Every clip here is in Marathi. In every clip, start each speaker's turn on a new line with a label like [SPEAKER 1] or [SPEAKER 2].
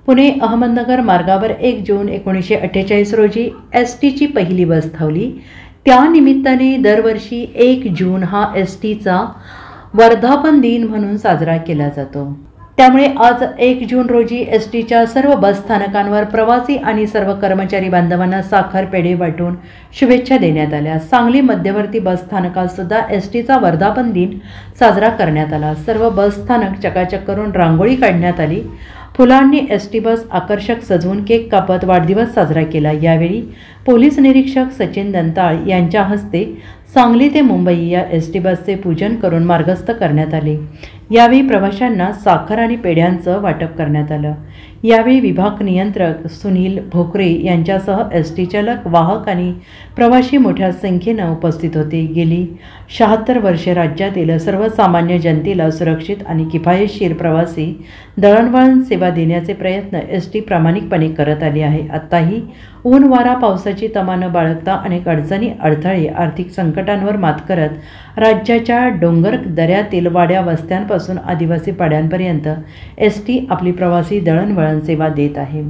[SPEAKER 1] पुणे अहमदनगर मार्गावर 1 जून 1948 रोजी एसटीची पहिली बस धावली। त्यानिमित्ताने दरवर्षी 1 जून हा एसटीचा वर्धापन दिन म्हणून साजरा केला जातो। त्यामुळे आज 1 जून रोजी एसटीच्या सर्व बस स्थानकांवर प्रवासी आणि सर्व कर्मचारी बांधवांना साखर पेढे वाटून शुभेच्छा देण्यात आल्या। सांगली मध्यवर्ती बस स्थानकात सुद्धा एसटीचा वर्धापन दिन साजरा करण्यात आला। सर्व बस स्थानक चकाचक करून रांगोळी काढण्यात आली। फुलांनी एसटी बस आकर्षक सजवून केक कापत वाढदिवस साजरा केला। यावेळी पोलीस निरीक्षक सचिन दंताळ यांच्या हस्ते सांगली ते मुंबई या एसटी बसचे पूजन करून मार्गस्थ करण्यात आले। यावेळी प्रवाशांना साखर आणि पेढ्यांचं वाटप करण्यात आलं। यावेळी विभाग नियंत्रक सुनील भोकरे यांच्यासह एसटी चालक, वाहक आणि प्रवासी मोठ्या संख्येनं उपस्थित होते। गेली 76 वर्षे राज्यातील सर्वसामान्य जनतेला सुरक्षित आणि किफायतशीर प्रवासी दळणवळण सेवा देण्याचे प्रयत्न एसटी प्रामाणिकपणे करत आली आहे। आताही ऊन वारा पावसाची तमा न बाळगता अनेक अडचणी, अडथळे, आर्थिक संकटांवर मात करत राज्याच्या डोंगर दऱ्यातील वाड्या वस्त्यांपासून आदिवासी पाड्यांपर्यंत एसटी आपली प्रवासी दळणवळण सेवा देत आहे।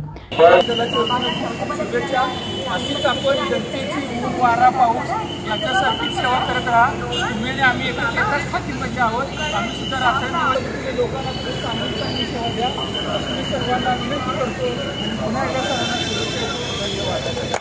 [SPEAKER 2] अशीच आपण जनतेची ऊन वारा पाऊस याच्यासारखी सेवा करत राहा। आम्ही एकाच खात्रीमध्ये आहोत। आम्ही सुद्धा रात्रंदिवस लोकांना चांगली सेवा द्या असं मी सर्वांना विनंती करतो। पुन्हा एकदा सर्वांना शुभेच्छा, धन्यवाद।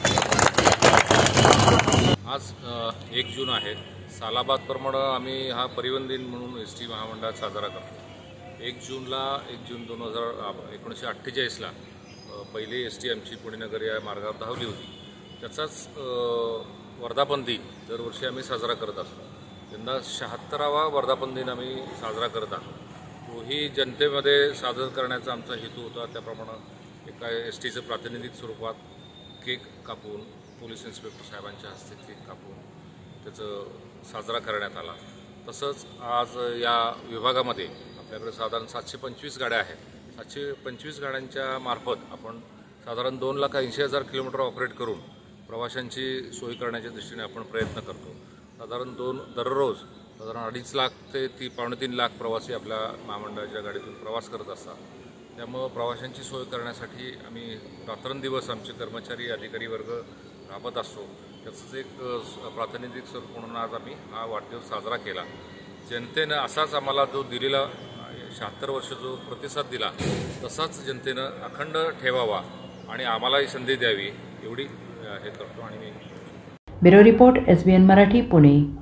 [SPEAKER 3] आज 1 जून आहे। सालाबादप्रमाणे आम्ही हा परिवहन दिन म्हणून एसटी महामंडळात साजरा करतो। 1 जूनला 1 जून 1948ला पहिली एसटी आमची पुणे नगर या मार्गावर धावली होती। त्याचाच वर्धापन दिन दरवर्षी आम्ही साजरा करत असतो। यंदा 76वा वर्धापन दिन आम्ही साजरा करत आहोत। तोही जनतेमध्ये साजरा करण्याचा आमचा हेतू होता। त्याप्रमाणे एका एसटीचं प्रातिनिधिक स्वरूपात केक कापून पोलीस इन्स्पेक्टर साहेबांच्या हस्ते केक कापून त्याचं साजरा करण्यात आला। तसंच आज या विभागामध्ये आपल्याकडे साधारण 725 गाड्या आहेत। 725 गाड्यांच्या मार्फत आपण साधारण 2,80,000 किलोमीटर ऑपरेट करून प्रवाशांची सोय करण्याच्या दृष्टीने आपण प्रयत्न करतो। साधारण दररोज साधारण 2.5 लाख ते 3.5 लाख प्रवासी आपल्या महामंडळाच्या गाडीतून प्रवास करत असतात। त्यामुळं प्रवाशांची सोय करण्यासाठी आम्ही रात्रंदिवस आमचे कर्मचारी, अधिकारी वर्ग राबत असतो। त्याचंच एक प्रातिनिधिक स्वरूप म्हणून आज आम्ही हा वाढदिवस साजरा केला। जनतेनं असाच आम्हाला जो दिलेला 76 वर्ष जो प्रतिसाद दिला तसाच जनतेनं अखंड ठेवावा आणि आम्हालाही संधी द्यावी एवढी हे करतो। आणि
[SPEAKER 1] bureau report SBN Marathi, Pune.